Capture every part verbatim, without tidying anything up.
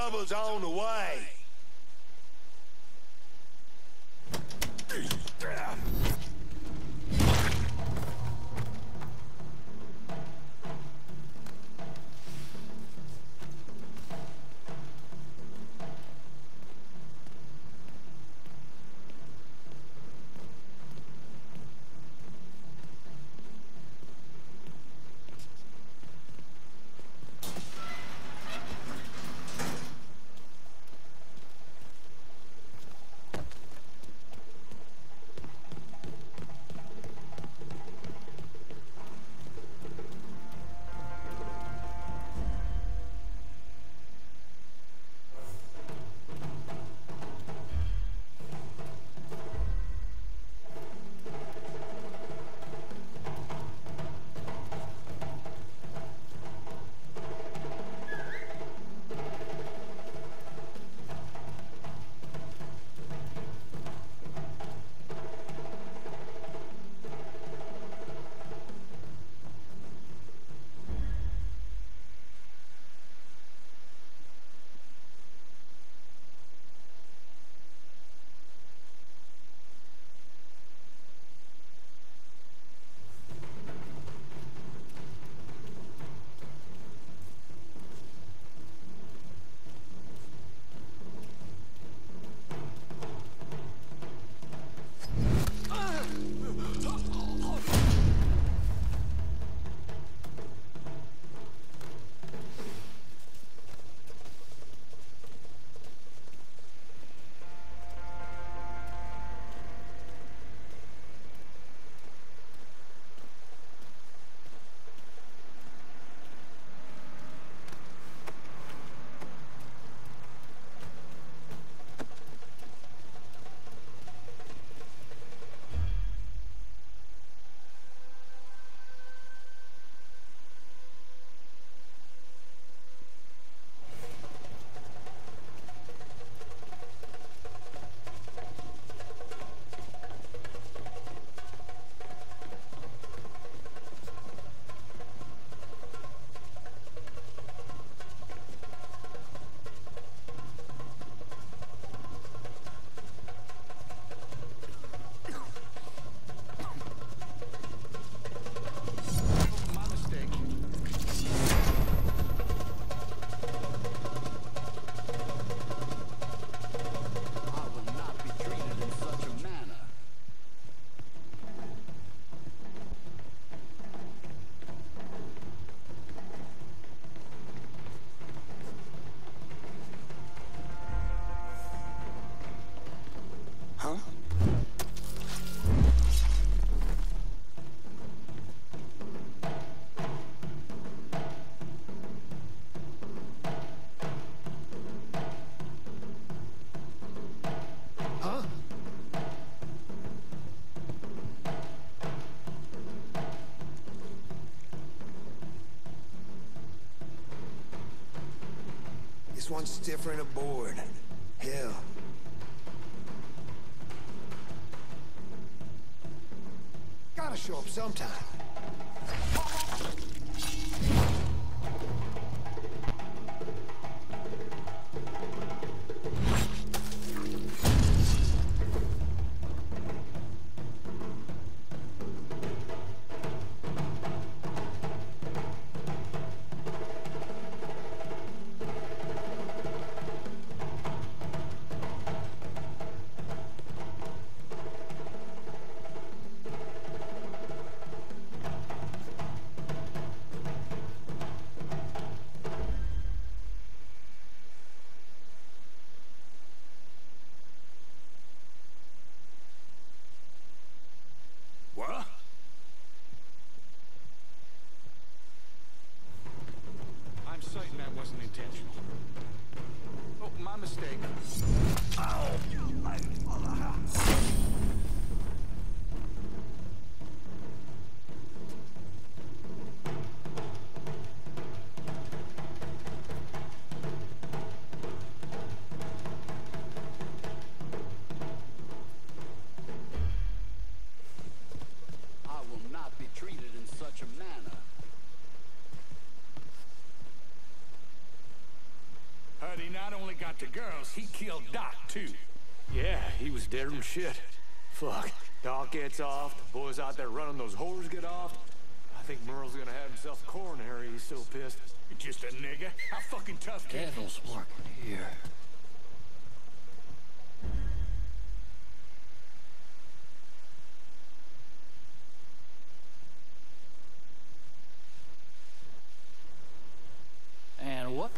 Trouble's on the way. This one's different aboard. Hell. Gotta show up sometime. Burroughs, he killed Doc, too. Yeah, he was dead than shit. Fuck. Doc gets off, the boys out there running those whores get off. I think Merle's gonna have himself coronary, he's so pissed. You're just a nigga. How fucking tough can you be? Devil's working here. And what?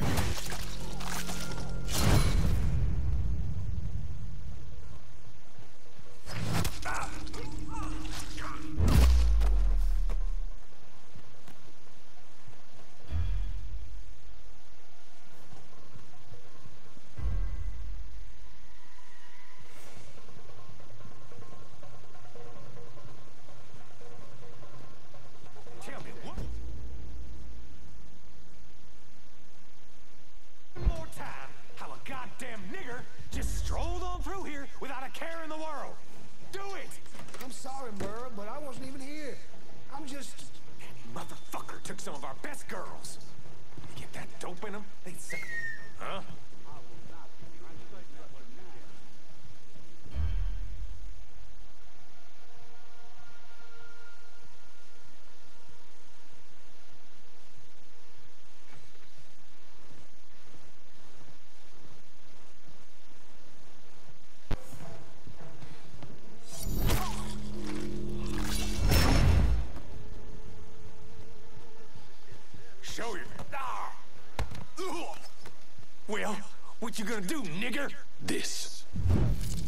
Tell me what? One more time, how a goddamn nigger just strolled on through here without a care in the world. Do it! I'm sorry, Burr, but I wasn't even here. I'm just... That motherfucker took some of our best girls. You get that dope in them, they'd suck. Huh? Show you. Ah. Ugh. Well, what you gonna do, nigger? This.